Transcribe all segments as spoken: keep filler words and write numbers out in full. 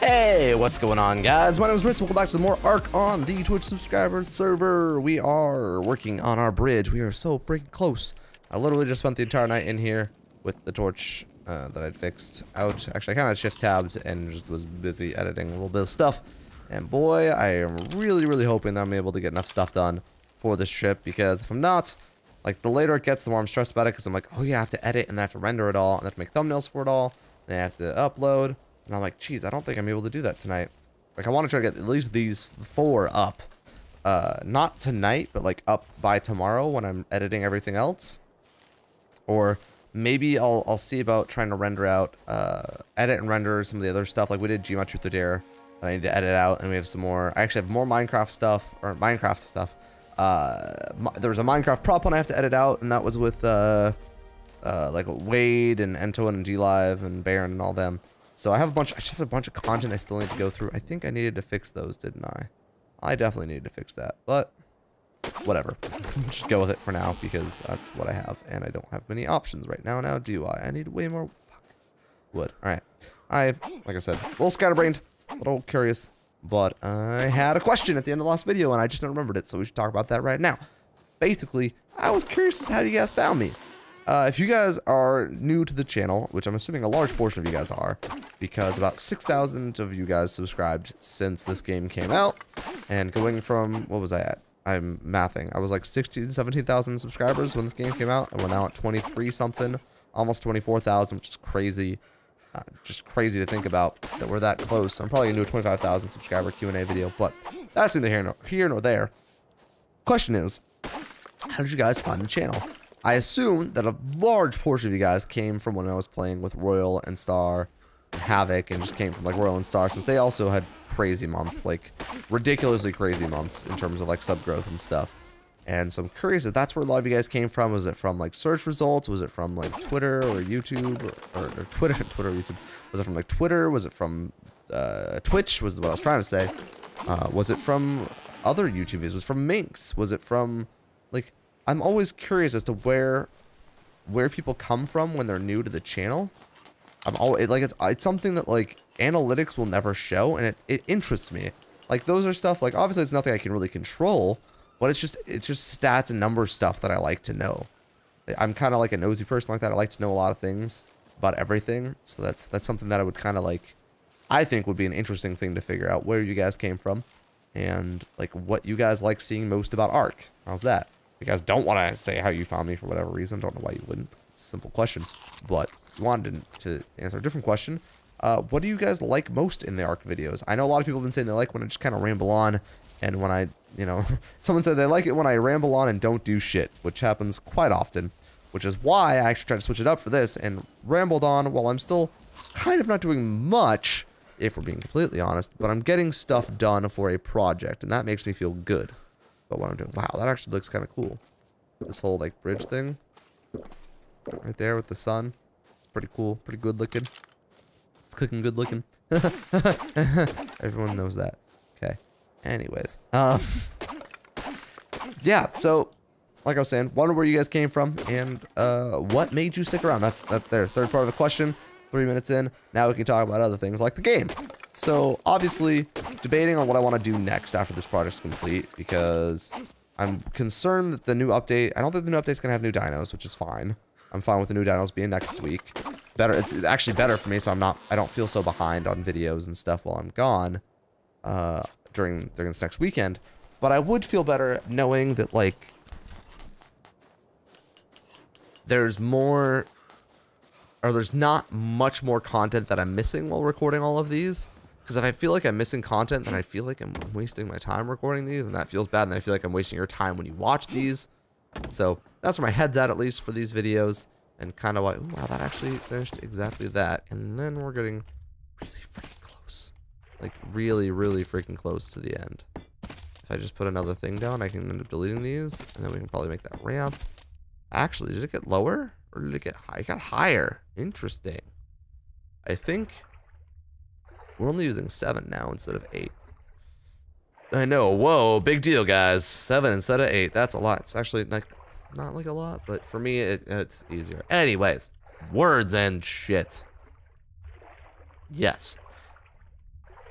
Hey, what's going on, guys? My name is Ritz. Welcome back to some more Ark on the Twitch subscribers server. We are working on our bridge. We are so freaking close. I literally just spent the entire night in here with the torch uh, that I'd fixed out. Actually, I kind of shift tabs and just was busy editing a little bit of stuff. And boy, I am really, really hoping that I'm able to get enough stuff done for this trip, because if I'm not, like, the later it gets, the more I'm stressed about it, because I'm like, oh yeah, I have to edit and I have to render it all and I have to make thumbnails for it all. And I have to upload. And I'm like, geez, I don't think I'm able to do that tonight. Like, I want to try to get at least these four up. Uh, not tonight, but like up by tomorrow when I'm editing everything else. Or maybe I'll, I'll see about trying to render out, uh, edit and render some of the other stuff. Like we did Geometry Truth or Dare that I need to edit out. And we have some more, I actually have more Minecraft stuff, or Minecraft stuff. Uh, there was a Minecraft prop one I have to edit out, and that was with, uh, uh, like Wade and Ento and D-Live and Baron and all them. So I have a bunch, I just have a bunch of content I still need to go through. I think I needed to fix those, didn't I? I definitely needed to fix that, but whatever. Just go with it for now, because that's what I have, and I don't have many options right now. Now, do I? I need way more fuck, wood. All right. I, like I said, a little scatterbrained, a little curious, but I had a question at the end of the last video, and I just remembered it, so we should talk about that right now. Basically, I was curious as to how you guys found me. Uh, if you guys are new to the channel, which I'm assuming a large portion of you guys are, because about six thousand of you guys subscribed since this game came out, and going from, what was I at? I'm mathing. I was like sixteen, seventeen thousand subscribers when this game came out, and we're now at twenty-three something, almost twenty-four thousand, which is crazy. Uh, just crazy to think about that we're that close. I'm probably gonna do a twenty-five thousand subscriber Q and A video, but that's neither here nor, here nor there. Question is, how did you guys find the channel? I assume that a large portion of you guys came from when I was playing with Royal and Star and Havoc, and just came from like Royal and Star, since they also had crazy months, like ridiculously crazy months in terms of like sub growth and stuff. And so I'm curious if that's where a lot of you guys came from. Was it from like search results? Was it from like Twitter or YouTube or, or, or Twitter, Twitter, or YouTube? Was it from like Twitter? Was it from uh, Twitch? Was what I was trying to say. Uh, was it from other YouTube videos? Was it from Minx? Was it from like? I'm always curious as to where where people come from when they're new to the channel. I'm always like, it's, it's something that like analytics will never show, and it, it interests me. Like those are stuff, like obviously it's nothing I can really control, but it's just it's just stats and numbers stuff that I like to know. I'm kind of like a nosy person like that. I like to know a lot of things about everything. So that's that's something that I would kind of like, I think would be an interesting thing to figure out, where you guys came from and like what you guys like seeing most about Ark. How's that? You guys don't want to say how you found me for whatever reason. Don't know why you wouldn't. It's a simple question. But if you wanted to answer a different question, uh, what do you guys like most in the Ark videos? I know a lot of people have been saying they like when I just kind of ramble on, and when I, you know, someone said they like it when I ramble on and don't do shit, which happens quite often, which is why I actually tried to switch it up for this and rambled on while I'm still kind of not doing much, if we're being completely honest, but I'm getting stuff done for a project, and that makes me feel good. But what I'm doing, wow, that actually looks kind of cool. This whole like bridge thing, right there with the sun, it's pretty cool, pretty good looking. It's cooking good looking. Everyone knows that. Okay. Anyways, um, yeah. So, like I was saying, wonder where you guys came from and uh, what made you stick around. That's that's their third part of the question. Three minutes in, now we can talk about other things like the game. So obviously debating on what I want to do next after this project's complete, because I'm concerned that the new update, I don't think the new update's gonna have new dinos, which is fine. I'm fine with the new dinos being next week. Better, it's actually better for me, so I'm not, I don't feel so behind on videos and stuff while I'm gone uh, during during this next weekend. But I would feel better knowing that like there's more, or there's not much more content that I'm missing while recording all of these. Because if I feel like I'm missing content, then I feel like I'm wasting my time recording these, and that feels bad, and I feel like I'm wasting your time when you watch these. So that's where my head's at, at least for these videos, and kind of like, ooh, wow, that actually finished exactly that. And then we're getting really freaking close. Like, really, really freaking close to the end. If I just put another thing down, I can end up deleting these, and then we can probably make that ramp. Actually, did it get lower? Or did it get high? It got higher. Interesting. I think we're only using seven now instead of eight. I know. Whoa, big deal, guys. Seven instead of eight. That's a lot. It's actually like not like a lot, but for me, it, it's easier. Anyways, words and shit. Yes.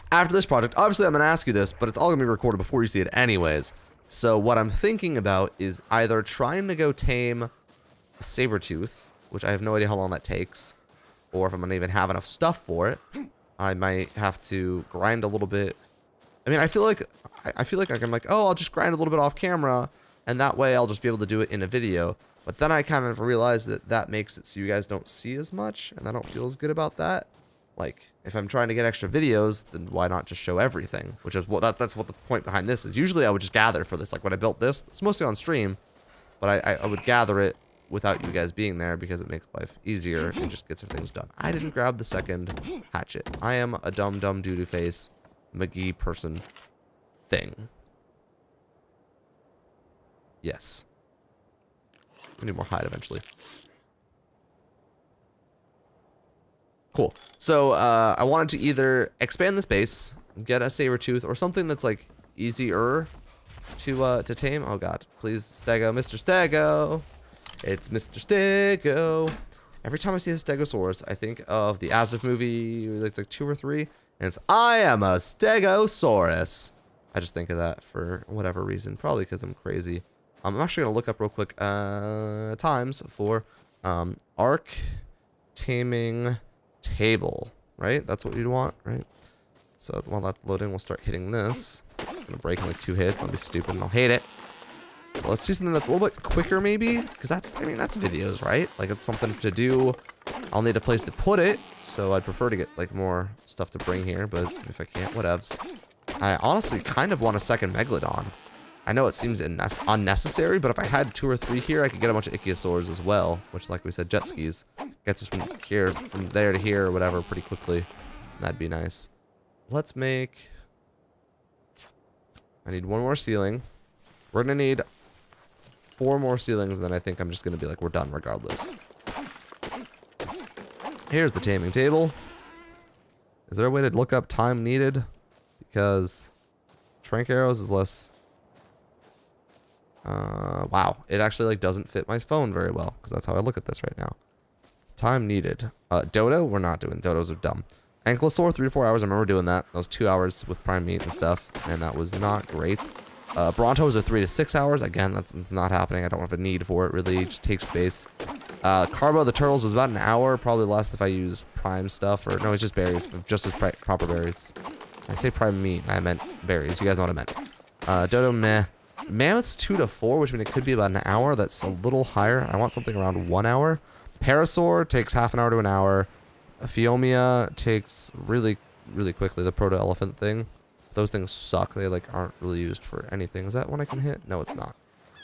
after this project, obviously I'm going to ask you this, but it's all going to be recorded before you see it anyways. So what I'm thinking about is either trying to go tame a saber-tooth, which I have no idea how long that takes, or if I'm going to even have enough stuff for it. I might have to grind a little bit. I mean, I feel like I feel like I'm like, oh, I'll just grind a little bit off camera, and that way I'll just be able to do it in a video. But then I kind of realized that that makes it so you guys don't see as much, and I don't feel as good about that. Like, if I'm trying to get extra videos, then why not just show everything? Which is what that, that's what the point behind this is. Usually I would just gather for this. Like when I built this, it's mostly on stream, but I, I, I would gather it without you guys being there because it makes life easier and just gets things done. I didn't grab the second hatchet. I am a dumb, dumb doo-doo face McGee person thing. Yes. I need more hide eventually. Cool. So uh, I wanted to either expand this base, get a saber tooth, or something that's like easier to uh, to tame. Oh god, please, Stego, Mister Stego. It's Mister Stego. Every time I see a Stegosaurus, I think of the Asif movie. It's like two or three, and it's I am a Stegosaurus. I just think of that for whatever reason, probably because I'm crazy. Um, I'm actually gonna look up real quick uh, times for um, arc taming table, right? That's what you'd want, right? So while that's loading, we'll start hitting this. It's gonna break in like two hits. I'll be stupid and I'll hate it. So let's do something that's a little bit quicker, maybe, because that's, I mean, that's videos, right? Like it's something to do. I'll need a place to put it, so I'd prefer to get like more stuff to bring here. But if I can't, whatevs. I honestly kind of want a second Megalodon. I know it seems unnecessary, but if I had two or three here, I could get a bunch of Ichthyosaurs as well, which, like we said, jet skis gets us from here, from there to here, or whatever, pretty quickly. That'd be nice. Let's make. I need one more ceiling. We're gonna need four more ceilings, and then I think I'm just gonna be like, we're done regardless. Here's the taming table. Is there a way to look up time needed? Because trank arrows is less. Uh, wow, it actually like doesn't fit my phone very well because that's how I look at this right now. Time needed. Uh, Dodo, we're not doing. Dodos are dumb. Ankylosaur, three to four hours. I remember doing that. That was two hours with prime meat and stuff, and that was not great. Uh, Brontos are three to six hours. Again, that's, that's not happening. I don't have a need for it. Really, it just takes space. Uh, Carbo, the turtles, is about an hour, probably less if I use prime stuff, or no, it's just berries, just as pri proper berries. I say prime meat, I meant berries. You guys know what I meant. Uh, Dodo, meh. Mammoth's two to four, which means it could be about an hour. That's a little higher. I want something around one hour. Parasaur takes half an hour to an hour. Phiomia takes really, really quickly. The proto-elephant thing. Those things suck. They like aren't really used for anything. Is that one I can hit? No, it's not.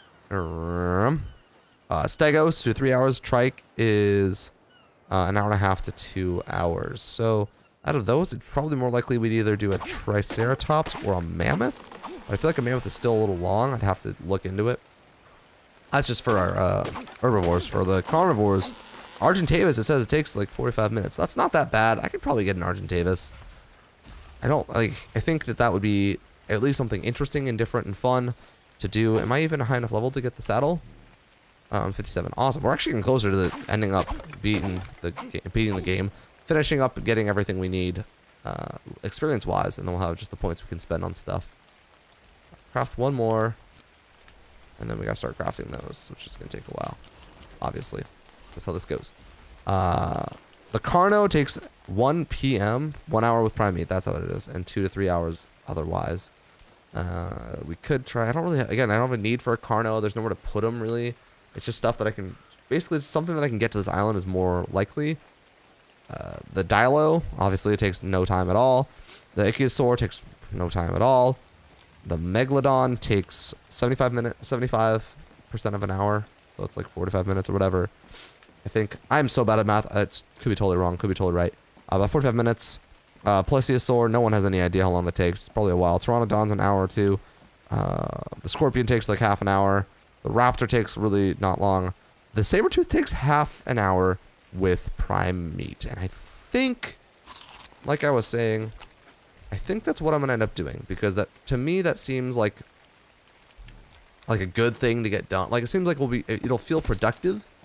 Um, uh, Stegos, two to three hours. Trike is uh, an hour and a half to two hours. So out of those, it's probably more likely we'd either do a Triceratops or a Mammoth. I feel like a mammoth is still a little long. I'd have to look into it. That's just for our uh, herbivores. For the carnivores, Argentavis, it says it takes like forty-five minutes. That's not that bad. I could probably get an Argentavis. I don't like. I think that that would be at least something interesting and different and fun to do. Am I even a high enough level to get the saddle? Um, fifty-seven. Awesome. We're actually getting closer to the ending up beating the beating the game, finishing up and getting everything we need uh, experience-wise, and then we'll have just the points we can spend on stuff. Craft one more, and then we gotta start crafting those, which is gonna take a while. Obviously, that's how this goes. Uh, the Carno takes one P M, one hour with prime meat. That's how it is, and two to three hours otherwise. Uh, we could try. I don't really. Again, I don't have a need for a Carno. There's nowhere to put them really. It's just stuff that I can. Basically, it's something that I can get to this island is more likely. Uh, the Dilo, obviously, it takes no time at all. The Ichthyosaur takes no time at all. The Megalodon takes seventy-five minutes, seventy-five percent of an hour, so it's like forty-five minutes or whatever. I think I'm so bad at math. It could be totally wrong. Could be totally right. Uh, about forty-five minutes. Uh, Plesiosaur, no one has any idea how long that takes. Probably a while. Pteranodon's an hour or two. Uh, the Scorpion takes like half an hour. The Raptor takes really not long. The Sabertooth takes half an hour with prime meat, and I think, like I was saying, I think that's what I'm gonna end up doing, because that to me that seems like like a good thing to get done. Like it seems like we'll be it'll feel productive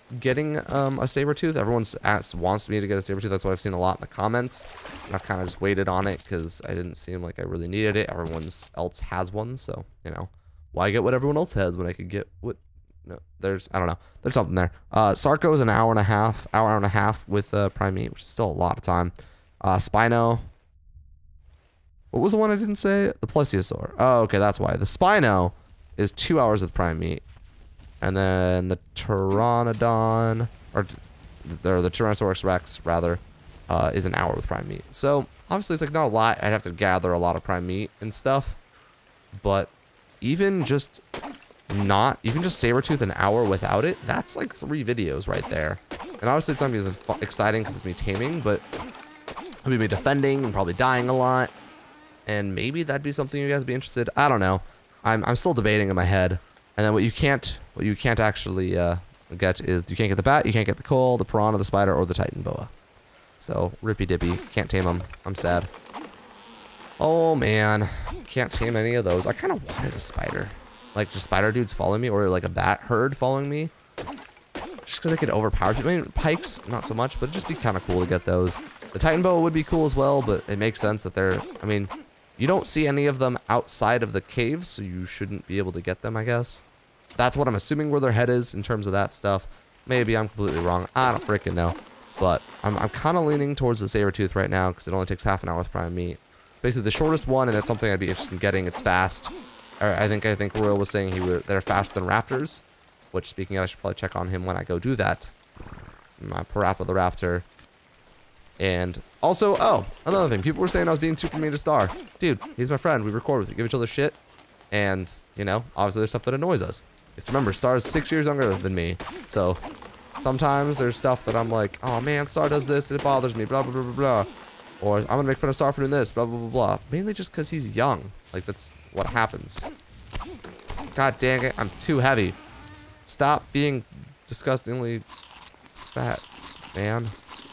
getting um, a saber tooth. Everyone's asked, wants me to get a saber tooth. That's what I've seen a lot in the comments. And I've kind of just waited on it because I didn't seem like I really needed it. Everyone else has one, so you know, why get what everyone else has when I could get what? No, there's I don't know. There's something there. Uh, Sarco is an hour and a half, hour, hour and a half with uh, prime meat, which is still a lot of time. Uh, Spino. What was the one I didn't say? The Plesiosaur. Oh, okay, that's why. The Spino is two hours with prime meat. And then the Pteranodon, or, or the Tyrannosaurus Rex, rather, uh, is an hour with prime meat. So, obviously, it's like not a lot. I'd have to gather a lot of prime meat and stuff. But even just not, even just Sabertooth an hour without it, that's like three videos right there. And obviously, it's not going to be as exciting because it's me taming, but it'll be me defending and probably dying a lot. And maybe that'd be something you guys would be interested. I don't know. I'm, I'm still debating in my head. And then what you can't, what you can't actually uh, get is you can't get the bat, you can't get the coal, the piranha, the spider, or the titan boa. So rippy dippy, can't tame them. I'm sad. Oh man, can't tame any of those. I kind of wanted a spider, like just spider dudes following me, or like a bat herd following me, just because they could overpower people. I mean, pikes not so much, but it'd just be kind of cool to get those. The titan boa would be cool as well, but it makes sense that they're. I mean. You don't see any of them outside of the caves, so you shouldn't be able to get them, I guess. That's what I'm assuming where their head is in terms of that stuff. Maybe I'm completely wrong. I don't freaking know. But I'm, I'm kind of leaning towards the Sabertooth right now because it only takes half an hour with prime meat. Basically, the shortest one, and it's something I'd be interested in getting. It's fast. I think I think Royal was saying he were, they're faster than raptors, which, speaking of, I should probably check on him when I go do that. My Parappa the Raptor. And also, oh, another thing. People were saying I was being super mean to Star. Dude, he's my friend. We record with, we give each other shit. And, you know, obviously there's stuff that annoys us. You have to remember, Star is six years younger than me. So, sometimes there's stuff that I'm like, oh man, Star does this, and it bothers me, blah, blah, blah, blah, blah. Or, I'm gonna make fun of Star for doing this, blah, blah, blah, blah. Mainly just because he's young. Like, that's what happens. God dang it, I'm too heavy. Stop being disgustingly fat, man.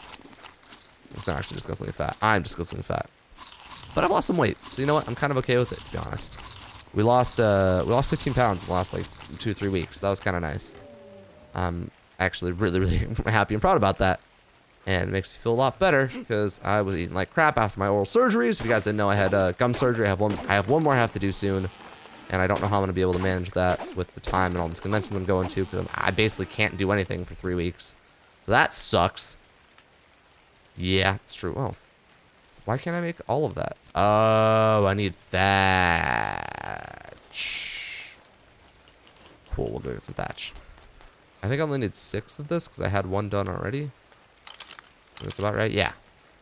It's not actually disgustingly fat. I'm disgustingly fat. But I've lost some weight, so you know what? I'm kind of okay with it, to be honest. We lost uh, we lost fifteen pounds in the last like two, three weeks. That was kind of nice. I'm actually really, really happy and proud about that. And it makes me feel a lot better because I was eating like crap after my oral surgeries. If you guys didn't know, I had uh, gum surgery. I have one. I have one more I have to do soon, and I don't know how I'm gonna be able to manage that with the time and all these conventions I'm going to because I basically can't do anything for three weeks. So that sucks. Yeah, it's true. Oh, why can't I make all of that? Oh, I need thatch. Cool, we'll go get some thatch. I think I only need six of this because I had one done already. That's about right. Yeah.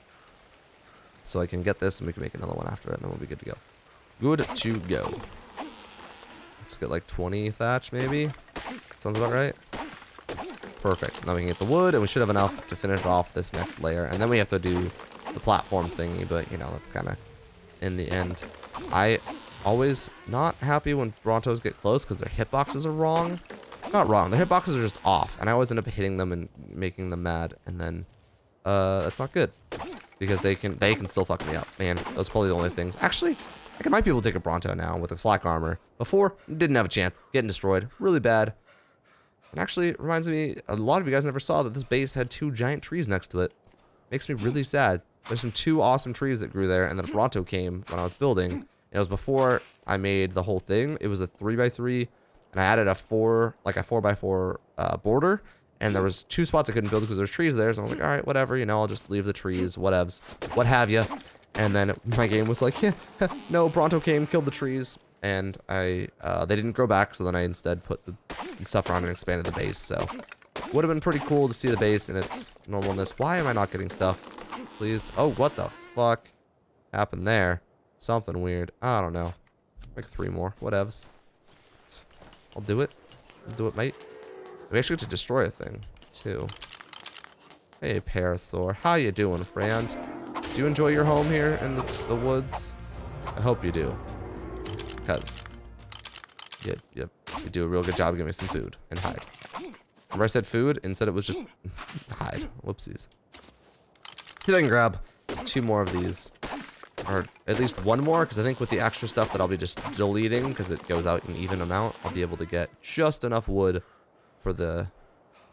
So I can get this and we can make another one after it, and then we'll be good to go. Good to go. Let's get like twenty thatch, maybe. Sounds about right. Perfect. Now we can get the wood, and we should have enough to finish off this next layer. And then we have to do the platform thingy, but, you know, that's kind of in the end. I always not happy when Brontos get close because their hitboxes are wrong. Not wrong. Their hitboxes are just off, and I always end up hitting them and making them mad, and then uh, that's not good because they can they can still fuck me up. Man, those are probably the only things. Actually, I think I might be able to take a Bronto now with a flak armor. Before, didn't have a chance. Getting destroyed. Really bad. And actually, it reminds me, a lot of you guys never saw that this base had two giant trees next to it. Makes me really sad. There's some two awesome trees that grew there, and then a Bronto came when I was building. It was before I made the whole thing. It was a three by three, and I added a four, like a four by four uh, border, and there was two spots I couldn't build because there's trees there, so I was like, all right, whatever, you know, I'll just leave the trees, whatevs, what have you. And then my game was like, yeah, no, Bronto came, killed the trees. And I, uh, they didn't grow back, so then I instead put the stuff around and expanded the base, so. Would have been pretty cool to see the base in its normalness. Why am I not getting stuff? Please. Oh, what the fuck happened there? Something weird. I don't know. Like three more. Whatevs. I'll do it. I'll do it, mate. We actually get to destroy a thing, too. Hey, Parasaur. How you doing, friend? Do you enjoy your home here in the, the woods? I hope you do. Because you, you, you do a real good job of giving me some food and hide. Remember I said food? Instead it was just hide. Whoopsies. See if I can grab two more of these. Or at least one more, because I think with the extra stuff that I'll be just deleting, because it goes out in even amount, I'll be able to get just enough wood for the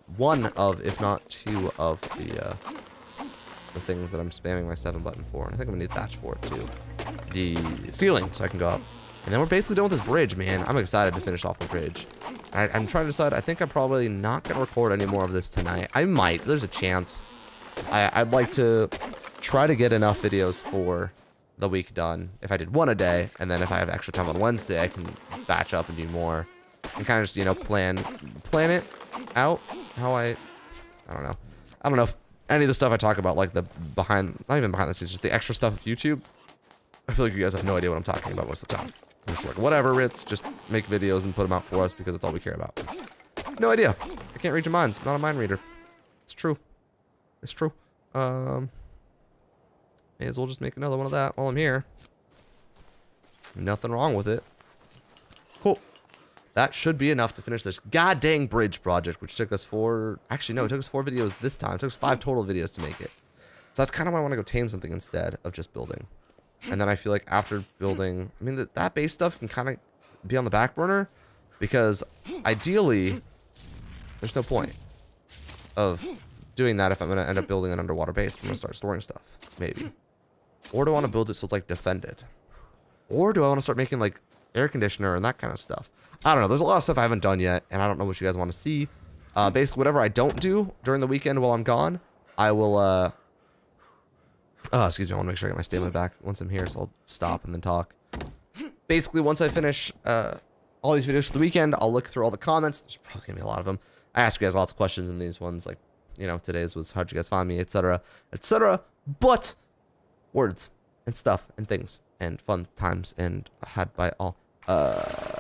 one of, if not two of the, uh, the things that I'm spamming my seven button for. And I think I'm gonna need thatch for it too. The ceiling, so I can go up. And then we're basically done with this bridge, man. I'm excited to finish off the bridge. I, I'm trying to decide, I think I'm probably not gonna record any more of this tonight. I might, there's a chance. I, I'd like to try to get enough videos for the week done. If I did one a day, and then if I have extra time on Wednesday, I can batch up and do more. And kind of just, you know, plan, plan it out how I, I don't know. I don't know if any of the stuff I talk about, like the behind, not even behind the scenes, just the extra stuff of YouTube. I feel like you guys have no idea what I'm talking about most of the time. I'm just like, whatever, Ritz, just make videos and put them out for us because that's all we care about. No idea. I can't read your minds. I'm not a mind reader. It's true. It's true. Um, may as well just make another one of that while I'm here. Nothing wrong with it. Cool. That should be enough to finish this goddamn bridge project, which took us four... Actually, no, it took us four videos this time. It took us five total videos to make it. So that's kind of why I want to go tame something instead of just building. And then I feel like after building... I mean, that, that base stuff can kind of be on the back burner. Because ideally, there's no point of doing that if I'm going to end up building an underwater base. I'm going to start storing stuff, maybe. Or do I want to build it so it's, like, defended? Or do I want to start making, like, air conditioner and that kind of stuff? I don't know. There's a lot of stuff I haven't done yet, and I don't know what you guys want to see. Uh, basically, whatever I don't do during the weekend while I'm gone, I will, uh... Oh, excuse me. I want to make sure I get my stamina back once I'm here, so I'll stop and then talk. Basically, once I finish uh, all these videos for the weekend, I'll look through all the comments. There's probably going to be a lot of them. I asked you guys lots of questions in these ones, like, you know, today's was how'd you guys find me, et cetera, et cetera. But words and stuff and things and fun times and had by all. Uh,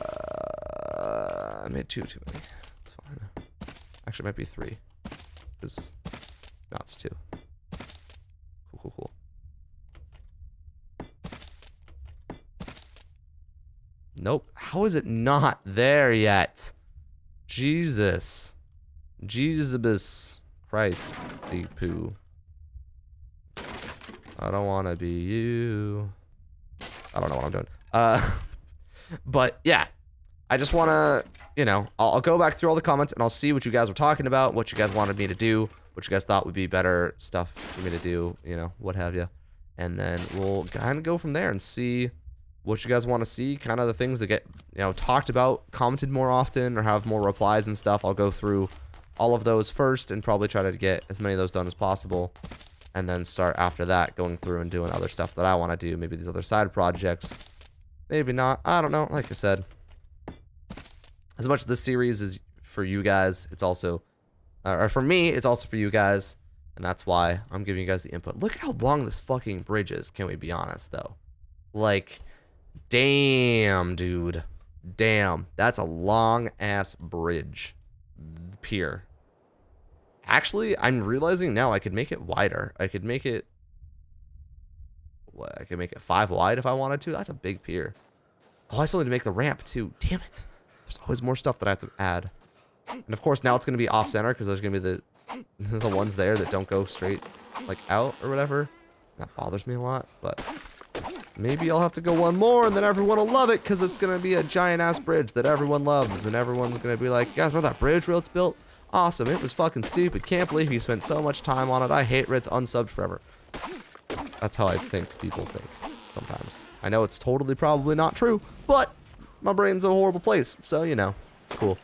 I made two too many. It's fine. Actually, it might be three. Because no, it's two. Cool, cool, cool. Nope. How is it not there yet? Jesus. Jesus Christ. Big poo. I don't want to be you. I don't know what I'm doing. Uh, but yeah, I just want to, you know, I'll, I'll go back through all the comments and I'll see what you guys were talking about, what you guys wanted me to do, what you guys thought would be better stuff for me to do, you know, what have you. And then we'll kind of go from there and see what you guys want to see, kind of the things that get, you know, talked about, commented more often or have more replies and stuff. I'll go through all of those first and probably try to get as many of those done as possible. And then start after that going through and doing other stuff that I want to do. Maybe these other side projects. Maybe not. I don't know. Like I said, as much as this series is for you guys, it's also, uh, or for me, it's also for you guys. And that's why I'm giving you guys the input. Look at how long this fucking bridge is. Can we be honest, though? Like, damn, dude. Damn. That's a long-ass bridge. Pier. Actually, I'm realizing now I could make it wider. I could make it... What? I could make it five wide if I wanted to. That's a big pier. Oh, I still need to make the ramp, too. Damn it. There's always more stuff that I have to add. And, of course, now it's going to be off-center because there's going to be the, the ones there that don't go straight, like, out or whatever. That bothers me a lot, but... Maybe I'll have to go one more and then everyone will love it because it's going to be a giant-ass bridge that everyone loves. And everyone's going to be like, you guys remember that bridge Ritz built? Awesome. It was fucking stupid. Can't believe he spent so much time on it. I hate Ritz. Unsubbed forever. That's how I think people think sometimes. I know it's totally probably not true, but my brain's a horrible place. So, you know, it's cool.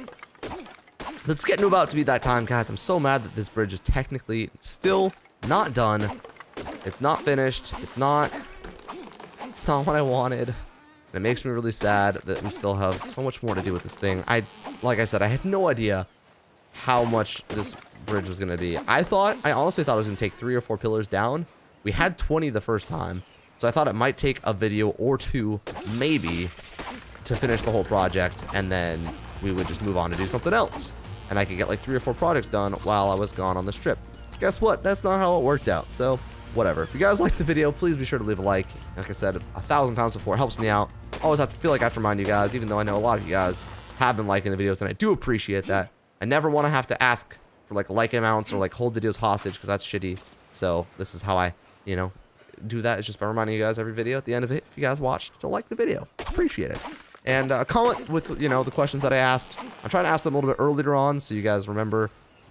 It's getting about to be that time, guys. I'm so mad that this bridge is technically still not done. It's not finished. It's not... It's not what I wanted. And it makes me really sad that we still have so much more to do with this thing. I, like I said, I had no idea how much this bridge was going to be. I thought, I honestly thought it was going to take three or four pillars down. We had twenty the first time. So I thought it might take a video or two, maybe, to finish the whole project. And then we would just move on to do something else. And I could get like three or four projects done while I was gone on this trip. Guess what? That's not how it worked out. So... whatever. If you guys liked the video, please be sure to leave a like. Like I said a thousand times before, it helps me out. Always have to feel like I have to remind you guys, even though I know a lot of you guys have been liking the videos, and I do appreciate that. I never want to have to ask for like like amounts or like hold videos hostage because that's shitty. So this is how I, you know, do that. It's just by reminding you guys every video at the end of it, if you guys watched, to like the video. It's appreciated. And uh, comment with, you know, the questions that I asked. I'm trying to ask them a little bit earlier on so you guys remember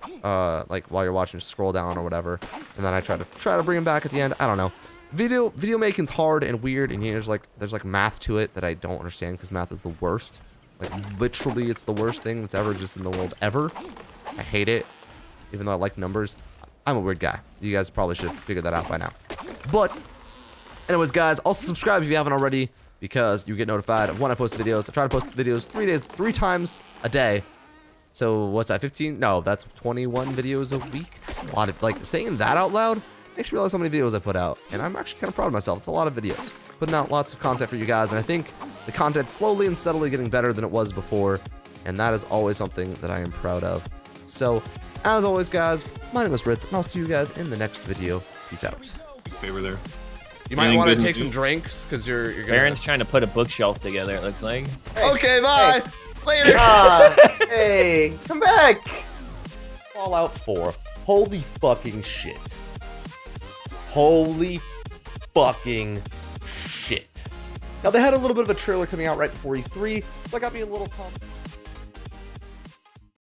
uh, like while you're watching, just scroll down or whatever, and then I try to try to bring them back at the end. I don't know. Video video making's hard and weird, and there's like there's like math to it that I don't understand because math is the worst. Like literally, it's the worst thing that's ever existed in the world ever. I hate it, even though I like numbers. I'm a weird guy. You guys probably should have figured that out by now. But anyways, guys, also subscribe if you haven't already, because you get notified when I post videos. I try to post videos three days, three times a day. So what's that, fifteen? No, that's twenty-one videos a week. That's a lot of, like, saying that out loud makes me realize how many videos I put out. And I'm actually kind of proud of myself. It's a lot of videos. Putting out lots of content for you guys. And I think the content's slowly and steadily getting better than it was before. And that is always something that I am proud of. So, as always, guys, my name is Ritz, and I'll see you guys in the next video. Peace out. Favor there. You might want to take some drinks, because you're, you're gonna... Baron's trying to put a bookshelf together, it looks like. Hey, okay, bye! Hey. Later! Ah, hey, come back! Fallout four. Holy fucking shit. Holy fucking shit. Now, they had a little bit of a trailer coming out right before E three, so I got me a little pumped.